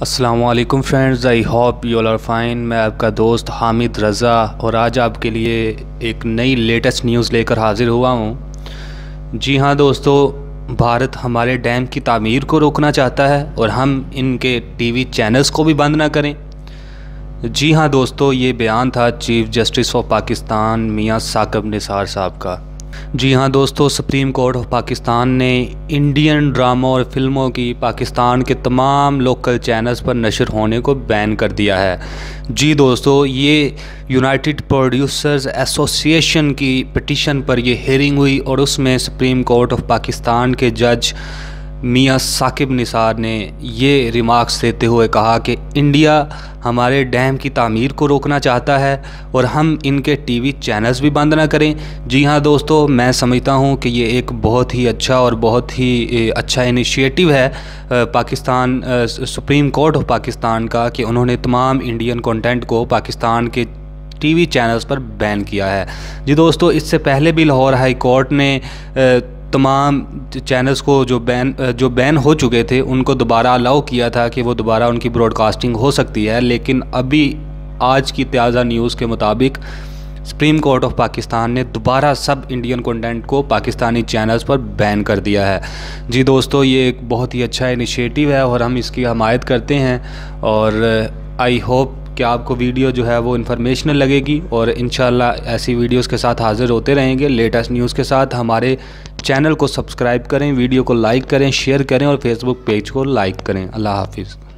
अस्सलाम वालेकुम friends, I hope you all are fine. मैं आपका दोस्त हामिद रज़ा और आज आपके लिए एक नई लेटेस्ट न्यूज़ लेकर हाज़िर हुआ हूँ। जी हाँ दोस्तों, भारत हमारे डैम की तामीर को रोकना चाहता है और हम इनके टीवी चैनल्स को भी बंद ना करें। जी हाँ दोस्तों, ये बयान था chief justice of Pakistan Mian Saqib Nisar साहब का। जी हाँ दोस्तों, सुप्रीम कोर्ट ऑफ पाकिस्तान ने इंडियन ड्रामा और फिल्मों की पाकिस्तान के तमाम लोकल चैनल्स पर नशर होने को बैन कर दिया है। जी दोस्तों, ये यूनाइटेड प्रोड्यूसर्स एसोसिएशन की पिटीशन पर ये हियरिंग हुई और उसमें सुप्रीम कोर्ट ऑफ पाकिस्तान के जज मियां साकिब निसार ने ये रिमार्क्स देते हुए कहा कि इंडिया हमारे डैम की तामीर को रोकना चाहता है और हम इनके टीवी चैनल्स भी बंद ना करें। जी हाँ दोस्तों, मैं समझता हूँ कि ये एक बहुत ही अच्छा और बहुत ही अच्छा इनिशिएटिव है Pakistan supreme court of Pakistan का कि उन्होंने तमाम इंडियन कंटेंट को पाकिस्तान के टीवी चैनल्स पर बैन किया है। जी दोस्तों, इससे पहले भी लाहौर हाई कोर्ट ने तमाम चैनल्स को जो बैन हो चुके थे उनको दोबारा अलाउ किया था कि वो दोबारा उनकी ब्रॉडकास्टिंग हो सकती है। लेकिन अभी आज की ताज़ा न्यूज़ के मुताबिक सुप्रीम कोर्ट ऑफ पाकिस्तान ने दोबारा सब इंडियन कंटेंट को पाकिस्तानी चैनल्स पर बैन कर दिया है। जी दोस्तों, ये एक बहुत ही अच्छा इनिशिएटिव है और हम इसकी हमायत करते हैं और आई होप कि आपको वीडियो जो है वो इन्फॉर्मेशनल लगेगी और इंशाल्लाह ऐसी वीडियोस के साथ हाज़िर होते रहेंगे लेटेस्ट न्यूज़ के साथ। हमारे चैनल को सब्सक्राइब करें, वीडियो को लाइक करें, शेयर करें और फेसबुक पेज को लाइक करें। अल्लाह हाफिज़।